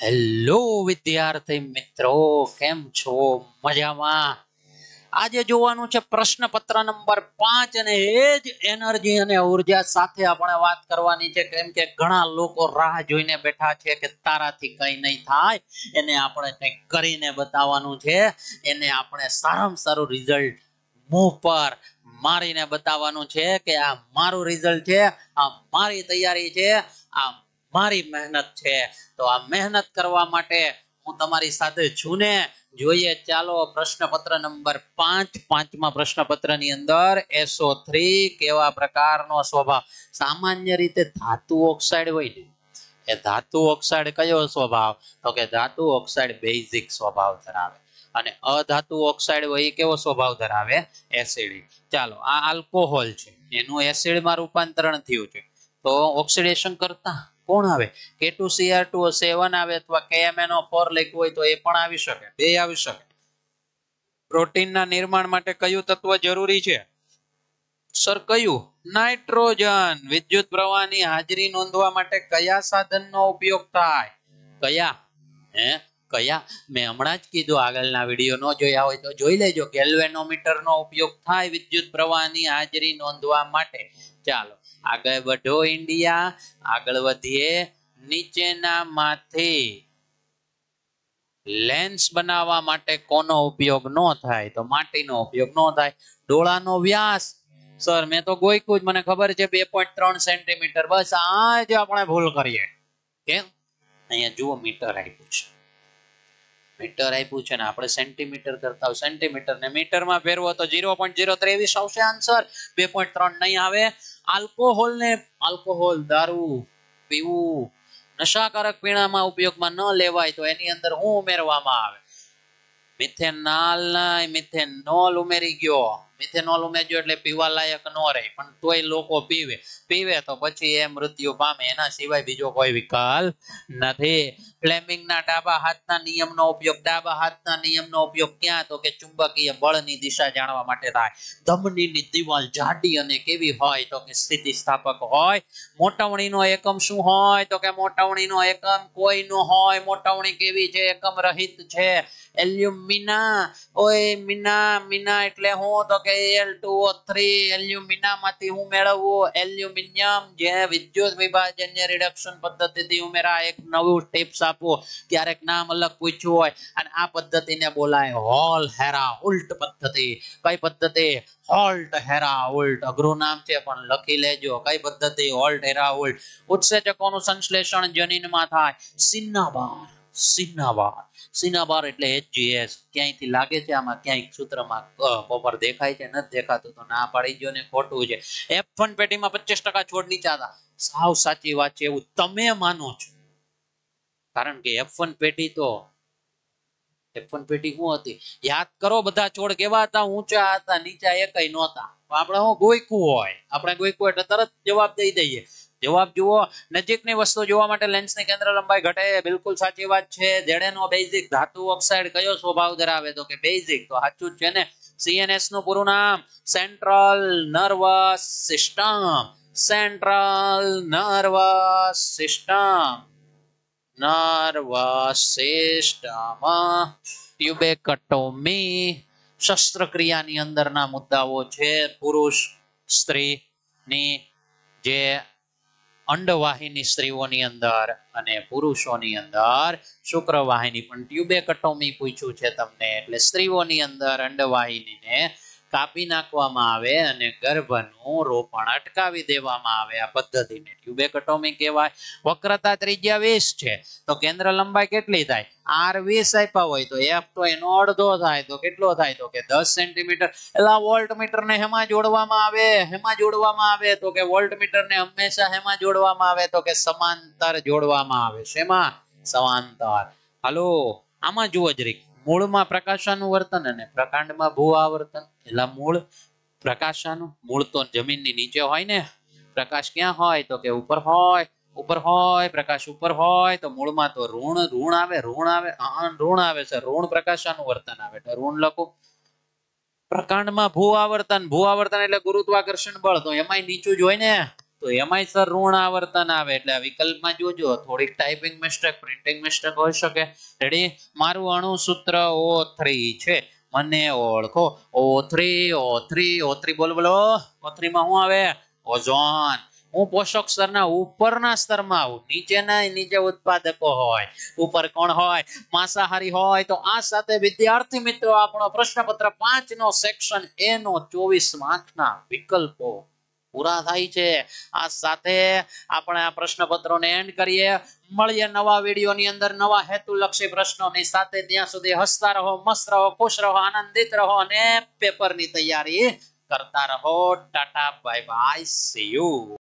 Hello વિદ્યાર્થી મિત્રો, કેમ છો? મજામાં? આજે જોવાનું છે પ્રશ્નપત્ર નંબર 5 અને એ જ એનર્જી અને ઉર્જા સાથે આપણે વાત કરવાની છે, કેમ કે ઘણા લોકો રાહ જોઈને બેઠા છે કે તારાથી કંઈ નહીં થાય, એને આપણે કંઈક કરીને બતાવવાનું છે, એને આપણે સારામાં સારું રિઝલ્ટ મુંહ પર મારીને બતાવવાનું છે કે આ મારું રિઝલ્ટ છે, આ મારી તૈયારી છે, આ મારી મહેનત છે. તો આ મહેનત કરવા માટે હું તમારી સાથે છું ને. જોઈએ ચાલો પ્રશ્નપત્ર નંબર 5. પાંચમા પ્રશ્નપત્રની અંદર SO3 કેવા પ્રકારનો સ્વભાવ. સામાન્ય રીતે ધાતુ ઓક્સાઇડ હોય ને, એ ધાતુ ઓક્સાઇડ કયો સ્વભાવ? તો કે ધાતુ ઓક્સાઇડ બેઝિક સ્વભાવ ધરાવે અને અધાતુ ઓક્સાઇડ હોય એ કેવો સ્વભાવ ધરાવે? એસિડિક. ચાલો આ આલ્કોહોલ છે, એનું એસિડમાં રૂપાંતરણ થયું છે, તો ઓક્સિડેશન કરતા કોણ આવે? K2Cr2O7 આવે અથવા KMnO4 લખ્યું હોય તો એ પણ આવી શકે, બે આવી શકે. પ્રોટીનના નિર્માણ માટે કયું તત્વ જરૂરી છે? સર કયું? નાઇટ્રોજન. વિદ્યુત પ્રવાહની હાજરી નોંધવા માટે કયા સાધનનો ઉપયોગ થાય? કયા? કયા? મેં હમણાં જ કીધું, આગળના વિડીયો ન જોયા હોય તો જોઈ લેજો. ગેલ્વેનોમીટરનો ઉપયોગ થાય વિદ્યુત પ્રવાહની હાજરી નોંધવા માટે. ચાલો આગળ વધો ઇન્ડિયા, આગળ વધીએ. નીચેનામાંથી લેન્સ બનાવવા માટે કોનો ઉપયોગ ન થાય? તો માટીનો ઉપયોગ ન થાય. ડોળાનો વ્યાસ, સર મેં તો ગોઈકું જ, મને ખબર છે 2.3 સેન્ટીમીટર. બસ આ જ આપણે ભૂલ કરીએ. કેમ? અહીંયા જુઓ મીટર આપ્યું છે, મીટર આપ્યું છે ને આપણે સેન્ટીમીટર કરતા હોય. સેન્ટીમીટર ને મીટરમાં ફેરવો તો 0.023 આવશે આન્સર, 2.3 નહીં આવે. આલ્કોહોલ ને, આલ્કોહોલ દારૂ પીવું, નશાકારક પીણામાં ઉપયોગમાં ન લેવાય તો એની અંદર શું ઉમેરવામાં આવે? મિથેનોલ નહીં, મિથેનોલ ઉમેરી ગયો. મિથેનોલ ઉમેર્યો એટલે પીવા લાયક ન રહે, પણ તોય લોકો પીવે. પીવે તો પછી એ મૃત્યુ પામે, એના સિવાય બીજો કોઈ વિકલ્પ નથી. ફ્લેમિંગના ડાબા હાથના નિયમનો ઉપયોગ. ડાબા હાથના નિયમનો ઉપયોગ ક્યાં? તો કે ચુંબકીય બળની દિશા જાણવા માટે થાય. ધમનીની દિવાલ જાડી અને કેવી હોય? તો કે સ્થિતિસ્થાપક હોય. મોટવણીનો એકમ શું હોય? તો કે મોટવણીનો એકમ કોઈ નો હોય. મોટવણી કેવી છે? એકમ રહિત છે. એલ્યુમિના. ઓય મીના, મીના એટલે હું? તો કે Al2O3. એલ્યુમિના માંથી હું મેળવવું? એલ્યુમિનિયમ. જે વિદ્યુત વિભાજન્ય રિડક્શન પદ્ધતિથી ઉમેરા. એક નવું ટિપ્સ આપો, ક્યારેક નામ અલગ પૂછ્યું હોય, અને આ પદ્ધતિને બોલાય હોલ હેરા ઉલ્ટ પદ્ધતિ. કઈ પદ્ધતિ? હોલ્ટ હેરા ઉલ્ટ. અઘરું નામ છે પણ લખી લેજો. કઈ પદ્ધતિ? હોલ્ટ હેરા ઉલ્ટ. ઉત્સેચકોનું સંશ્લેષણ જનીનમાં થાય. સિન્નાબાર. સિન્નાબાર. સિનાબાર એટલે HGS. ક્યાંયથી લાગે છે આમાં? ક્યાંય સૂત્રમાં કોપર દેખાય છે? નથી દેખાતું તો ના પાડી ગયો ને, ખોટું છે. F1 પેટીમાં 25% છોડ નીચા હતા. સાવ સાચી વાત છે એવું તમે માનો છો, કારણ કે F1 પેટી તો F1 પેટી શું હતી? યાદ કરો, બધા છોડ કેવા હતા? ઊંચા હતા, નીચા એકય નહોતા. આપણે હું ગોઈકું હોય, આપણે ગોઈકું એટલે તરત જવાબ દઈ દઈએ. જવાબ જુઓ. નજીકની વસ્તુ જોવા માટે લેન્સની કેન્દ્ર લંબાઈ ઘટે. બિલકુલ સાચી વાત છે. જેડેનો બેઝિક ધાતુ ઓક્સાઇડ કયો સ્વભાવ ધરાવે? તો કે બેઝિક. તો સાચું જ છે ને. CNS નું પૂરું નામ central nervous system. Central nervous system. Nervous system. Tubectomy શસ્ત્રક્રિયાની અંદરના મુદ્દાઓ છે. પુરુષ સ્ત્રીની જે અંડવાહિની સ્ત્રીઓની અંદર અને પુરુષોની અંદર શુક્રવાહિની, પણ ટ્યુબેક્ટોમી પૂછ્યું છે તમને, એટલે સ્ત્રીઓની અંદર અંડવાહિનીને કાપી નાખવામાં આવે અને ગર્ભનું રોપણ અટકાવી દેવામાં આવે. આ પદ્ધતિને ટ્યુબેક્ટોમી કહેવાય. વક્રતા ત્રિજ્યા 20 છે, તો કેન્દ્ર લંબાઈ કેટલી થાય? R20 આપ્યા હોય તો F તો એનો અડધો થાય, તો કેટલો થાય? તો કે 10 સેન્ટીમીટર. એટલે વોલ્ટમીટર ને હેમાં જોડવામાં આવે? હેમાં જોડવામાં આવે? તો કે વોલ્ટમીટર ને હંમેશા હેમાં જોડવામાં આવે? તો કે સમાંતર જોડવામાં આવે. શેમાં? સમાંતર. હાલો આમાં જુઓ જરીક. મૂળમાં પ્રકાશાનું વર્તન અને પ્રકાંડમાં ભૂ આવર્તન. એટલે મૂળ પ્રકાશાનું, મૂળ તો જમીનની નીચે હોય ને. પ્રકાશ ક્યાં હોય? તો કે ઉપર હોય. ઉપર હોય, પ્રકાશ ઉપર હોય તો મૂળમાં તો ઋણ આવે. ઋણ આવે, ઋણ આવે છે. ઋણ પ્રકાશાનું વર્તન આવે એટલે ઋણ લખો. પ્રકાંડમાં ભૂ આવર્તન. ભૂ આવર્તન એટલે ગુરુત્વાકર્ષણ બળ, તો એમાંય નીચું જ હોય ને. તો એમાંય સર ઋણ આવર્તન આવે એટલે આ વિકલ્પમાં જોજો થોડીક ટાઈપિંગ મિસ્ટેક પ્રિન્ટિંગ મિસ્ટેક હોઈ શકે. રેડી? મારું અણુસૂત્ર O3 છે. મને ઓળખો. O3 બોલો બોલો. O3 માં શું આવે? ઓઝોન. હું પોષક સ્તરના ઉપરના સ્તરમાં આવું, નીચે ઉત્પાદકો હોય, ઉપર કોણ હોય? માંસાહારી હોય. તો આ સાથે વિદ્યાર્થી મિત્રો આપણો પ્રશ્નપત્ર 5 નો સેક્શન A નો 24 માર્કના વિકલ્પો પૂરા થાય છે. આ સાથે આપણે આ પ્રશ્નપત્રોને એન્ડ કરીએ. મળીએ નવા વિડીયોની અંદર નવા હેતુલક્ષી પ્રશ્નોની સાથે. ત્યાં સુધી હસતા રહો, મસ્ત રહો, ખુશ રહો, આનંદિત રહો અને પેપરની તૈયારી કરતા રહો. Tata bye bye, see you.